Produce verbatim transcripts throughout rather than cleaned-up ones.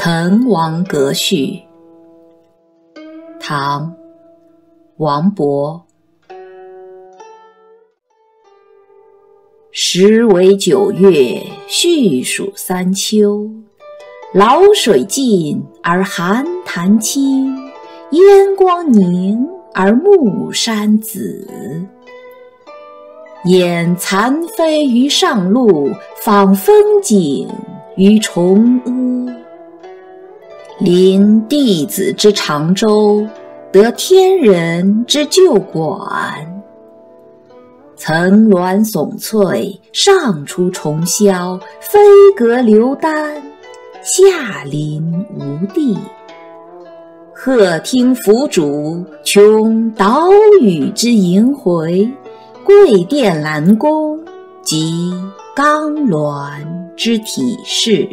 滕王阁序，唐·王勃。时为九月，序属三秋。潦水尽而寒潭清，烟光凝而暮山紫。掩残飞于上路，访风景于崇阿。临帝子之长洲，得天人之旧馆。层峦耸翠，上出重霄；飞阁流丹，下临无地。鹤听凫渚，穷岛屿之萦回；桂殿兰宫，及冈峦之体势。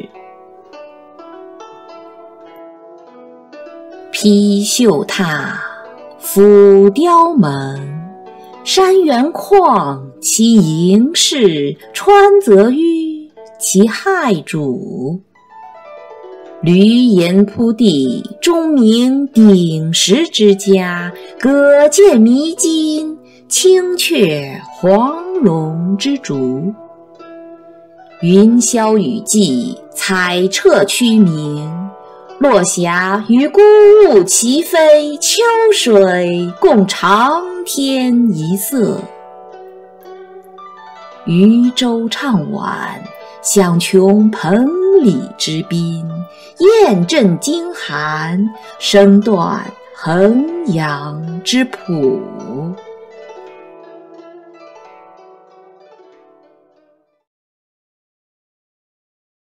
披绣闼，俯雕门。山原旷，其盈视；川泽纡，其骇瞩。闾阎扑地，钟鸣鼎食之家；葛剑弥津，青雀黄龙之逐。云霄雨霁，彩彻区明；落霞与孤鹜齐飞，秋水共长天一色。渔舟唱晚，响穷彭蠡之滨；雁阵惊寒，声断衡阳之浦。